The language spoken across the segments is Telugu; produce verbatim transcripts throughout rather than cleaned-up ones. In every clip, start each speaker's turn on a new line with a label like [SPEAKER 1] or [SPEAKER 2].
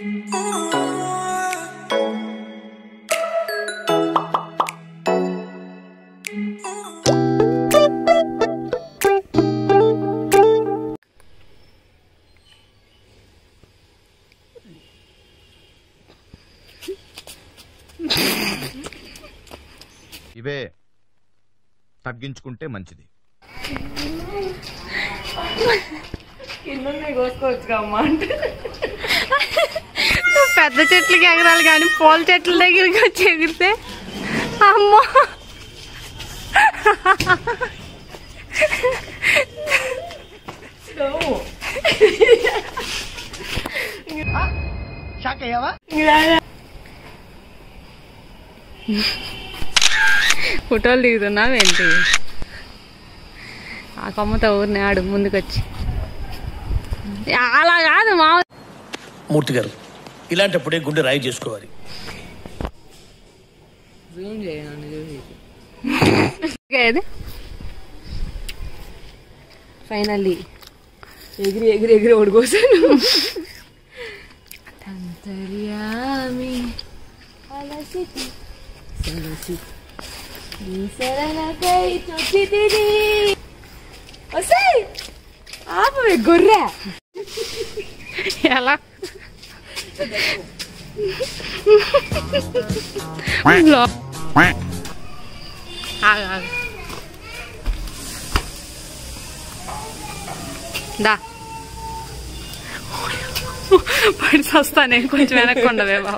[SPEAKER 1] ఇవే తగ్గించుకుంటే మంచిది.
[SPEAKER 2] పెద్ద చెట్లకి ఎగరాలి కానీ పూల చెట్ల దగ్గరికి వచ్చి ఎగిరితే అమ్మో ఫోటోలు దిగుతున్నావేంటి? ఆ కొమ్మతో ఊరిని ఆడు ముందుకొచ్చి అలా కాదు మా
[SPEAKER 3] మూర్తి గారు, ఇలాంటప్పుడే గుండె రాయి చేసుకోవాలి.
[SPEAKER 2] ఫైనల్లీ ఎగిరి ఎగిరి ఎగిరి ఓడిపోసాను. ఆపవే గొర్రె. ఎలా దా పడి వస్తానే, కొంచెం వెనక్కి ఉండవే బాబు.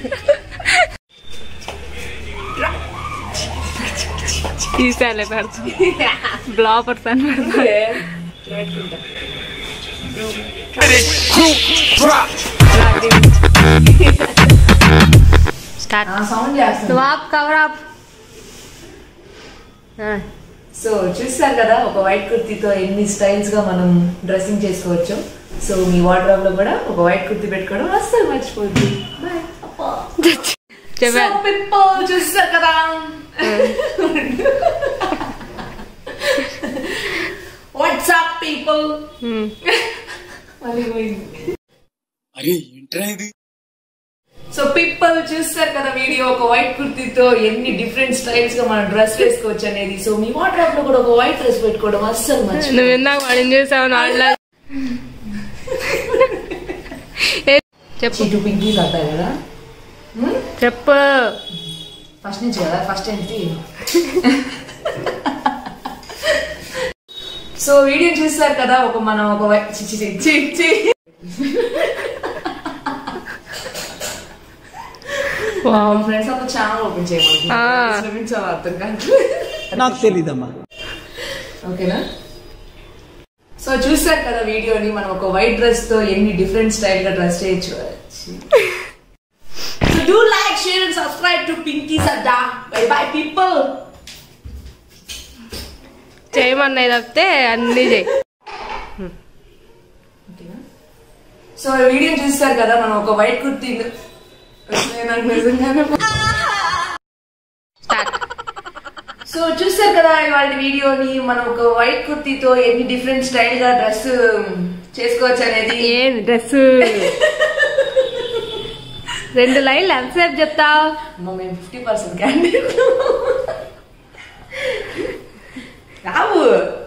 [SPEAKER 2] తీసేలే పెడతా బ్లాపర్స్ అని పెడతా.
[SPEAKER 4] సో చూస్తారు కదా ఒక వైట్ కుర్తీతో ఎన్ని స్టైల్స్ గా మనం డ్రెస్సింగ్ చేసుకోవచ్చు. సో మీ వార్డ్రోబ్ లో కూడా ఒక వైట్ కుర్తీ పెట్టుకోవడం అస్సలు మర్చిపోద్ది. చూస్తారు కదా వాట్సాప్ పీపుల్. సో పీపుల్ చూస్తారు కదా వీడియో, ఒక వైట్ కుర్తీతో ఎన్ని డిఫరెంట్ స్టైల్స్ గా మనం డ్రెస్ వేసుకోవచ్చు అనేది. సో మీ వార్డ్రోబ్ లో కూడా ఒక వైట్ డ్రెస్ పెట్టుకోవడం అస్సలు మర్చిపోద్ది.
[SPEAKER 2] నువ్వు ఇందాక వాడిని చేసావు చెప్పు.
[SPEAKER 4] పింకీస్ అంటారు కదా,
[SPEAKER 2] చెప్పు
[SPEAKER 4] ఫస్ట్ నుంచి కదా, ఫస్ట్ ఏంటి. సో వీడియో చూస్తారు కదా, ఒక మనం ఒక ఫ్రెండ్స్ ఒక ఛానల్ ఓపెన్ చేయమంటున్నారు, అర్థం కాదు
[SPEAKER 3] నాకు తెలీదమ్మా.
[SPEAKER 4] ఓకేనా? సో చూస్తారు కదా వీడియోని, మనం ఒక వైట్ డ్రెస్ తో ఎన్ని డిఫరెంట్ స్టైల్ గా డ్రెస్ చేయొచ్చు. So do like, share and subscribe to Pinky's Adda. Bye bye people.
[SPEAKER 2] చేయమన్నాయి తప్పితే అన్ని చేయి.
[SPEAKER 4] సో వీడియో చూస్తారు కదా, మనం ఒక వైట్ కుర్తీ సో చూస్తారు కదా ఇవాళ వీడియోని, మనం ఒక వైట్ కుర్తీతో ఎన్ని డిఫరెంట్ స్టైల్ గా డ్రెస్ చేసుకోవచ్చు అనేది.
[SPEAKER 2] ఏం డ్రెస్ రెండు లైన్లు ఎంతసేపు చెప్తావు?
[SPEAKER 4] మేము ఫిఫ్టీ పర్సెంట్ క్యాండిడేట్ రావు.